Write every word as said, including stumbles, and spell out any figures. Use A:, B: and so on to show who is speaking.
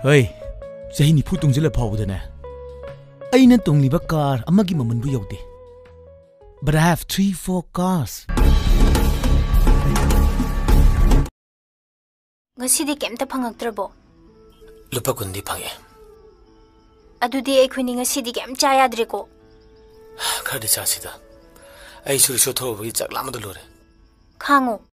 A: Hey, say ni phu tungzila phawdane. Aina tungliba car amagi mamanbu yawde. But I have three, four cars.
B: Ngasidi kemta phangaktrabo.
C: Lupa kundi phange.
B: Adudi aikhuni ngasidi kem chayadreko.
C: Khadi chasida. Ai suri sotho bi chaklamadu lore.
B: Khango.